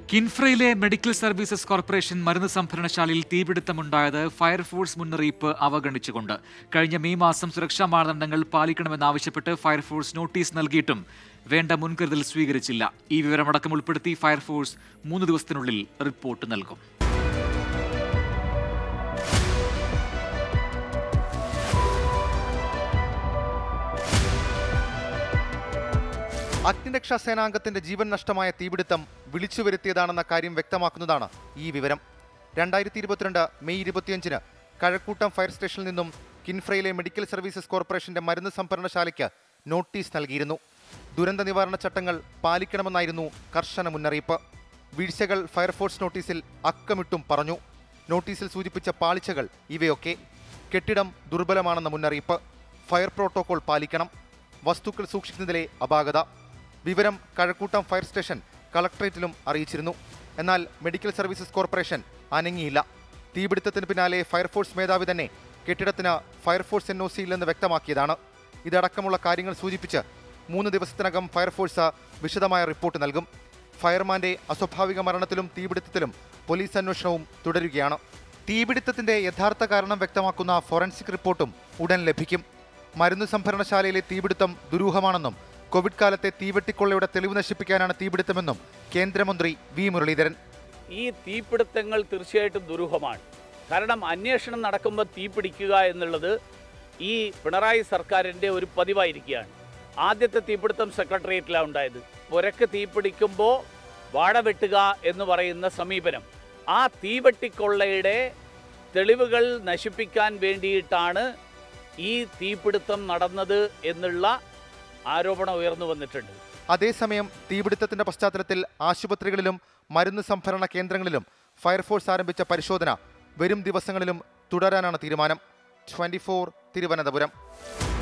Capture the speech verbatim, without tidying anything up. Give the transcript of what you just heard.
കിൻഫ്രയിലെ medical services corporation മരുന്ന് സംഭരണശാലയിൽ തീപിടുത്തമുണ്ടായത് fire force മുന്നറിയിപ്പ് അവഗണിച്ചുകൊണ്ട്. കഴിഞ്ഞ മെയ് മാസം സുരക്ഷാ മാനദണ്ഡങ്ങൾ പാലിക്കണമെന്നാവശ്യപ്പെട്ട് ഫയർഫോഴ്സ് നോട്ടീസ് നൽകിയിട്ടും വേണ്ട മുൻകരുതൽ സ്വീകരിച്ചില്ല. ഈ വിവരമടക്കം ഉൾപ്പെടുത്തി ഫയർഫോഴ്സ് മൂന്ന് ദിവസത്തിനുള്ളിൽ റിപ്പോർട്ട് നൽകും. അഗ്നിരക്ഷാ സേനാംഗത്തിന്റെ ജീവൻ നഷ്ടമായ തീപിടുത്തം വിളിച്ചു വരുത്തിയതാണെന്ന കാര്യം വ്യക്തമാക്കുന്നതാണ് ഈ വിവരം. രണ്ടായിരത്തി ഇരുപത്തിരണ്ട് മെയ് ഇരുപത്തിയഞ്ചിന് കഴക്കൂട്ടം ഫയർ സ്റ്റേഷനിൽ നിന്നും കിൻഫ്രയിലെ മെഡിക്കൽ സർവീസസ് കോർപ്പറേഷന്റെ മരുന്ന് സംഭരണശാലയ്ക്ക് നോട്ടീസ് നൽകിയിരുന്നു. ദുരന്ത നിവാരണ ചട്ടങ്ങൾ പാലിക്കണമെന്നായിരുന്നു കർശന മുന്നറിയിപ്പ്. വീഴ്ചകൾ ഫയർഫോഴ്സ് നോട്ടീസിൽ അക്കമിട്ടും പറഞ്ഞു. നോട്ടീസിൽ സൂചിപ്പിച്ച പാളിച്ചകൾ ഇവയൊക്കെ: കെട്ടിടം ദുർബലമാണെന്ന മുന്നറിയിപ്പ്, ഫയർ പ്രോട്ടോകോൾ പാലിക്കണം, വസ്തുക്കൾ സൂക്ഷിക്കുന്നതിലെ അപാകത. വിവരം കഴക്കൂട്ടം ഫയർ സ്റ്റേഷൻ കളക്ടറേറ്റിലും അറിയിച്ചിരുന്നു. എന്നാൽ മെഡിക്കൽ സർവീസസ് കോർപ്പറേഷൻ അനങ്ങിയില്ല. തീപിടുത്തത്തിന് പിന്നാലെ ഫയർഫോഴ്സ് മേധാവി തന്നെ കെട്ടിടത്തിന് ഫയർഫോഴ്സ് എൻ ഒ സി ഇല്ലെന്ന് വ്യക്തമാക്കിയതാണ്. ഇതടക്കമുള്ള കാര്യങ്ങൾ സൂചിപ്പിച്ച് മൂന്ന് ദിവസത്തിനകം ഫയർഫോഴ്സ് വിശദമായ റിപ്പോർട്ട് നൽകും. ഫയർമാന്റെ അസ്വാഭാവിക മരണത്തിലും തീപിടുത്തത്തിലും പോലീസ് അന്വേഷണവും തുടരുകയാണ്. തീപിടുത്തത്തിന്റെ യഥാർത്ഥ കാരണം വ്യക്തമാക്കുന്ന ഫോറൻസിക് റിപ്പോർട്ടും ഉടൻ ലഭിക്കും. മരുന്ന് സംഭരണശാലയിലെ തീപിടുത്തം ദുരൂഹമാണെന്നും കോവിഡ് കാലത്തെ തീവെട്ടിക്കൊള്ളയുടെ തെളിവ് നശിപ്പിക്കാനാണ് തീപിടുത്തമെന്നും കേന്ദ്രമന്ത്രി വി മുരളീധരൻ. ഈ തീപിടുത്തങ്ങൾ തീർച്ചയായിട്ടും ദുരൂഹമാണ്. കാരണം അന്വേഷണം നടക്കുമ്പോൾ തീപിടിക്കുക എന്നുള്ളത് ഈ പിണറായി സർക്കാരിൻ്റെ ഒരു പതിവായിരിക്കുകയാണ്. ആദ്യത്തെ തീപിടുത്തം സെക്രട്ടേറിയറ്റിലാണ് ഉണ്ടായത്. പുരക്ക് തീപിടിക്കുമ്പോൾ വാഴ വെട്ടുക എന്ന് പറയുന്ന സമീപനം, ആ തീവെട്ടിക്കൊള്ളയുടെ തെളിവുകൾ നശിപ്പിക്കാൻ വേണ്ടിയിട്ടാണ് ഈ തീപിടുത്തം നടന്നത് എന്നുള്ള ആരോപണം ഉയർന്നു വന്നിട്ടുണ്ട്. അതേസമയം തീപിടുത്തത്തിന്റെ പശ്ചാത്തലത്തിൽ ആശുപത്രികളിലും മരുന്ന് സംഭരണ കേന്ദ്രങ്ങളിലും ഫയർഫോഴ്സ് ആരംഭിച്ച പരിശോധന വരും ദിവസങ്ങളിലും തുടരാനാണ് തീരുമാനം. Twenty four Thiruvananthapuram.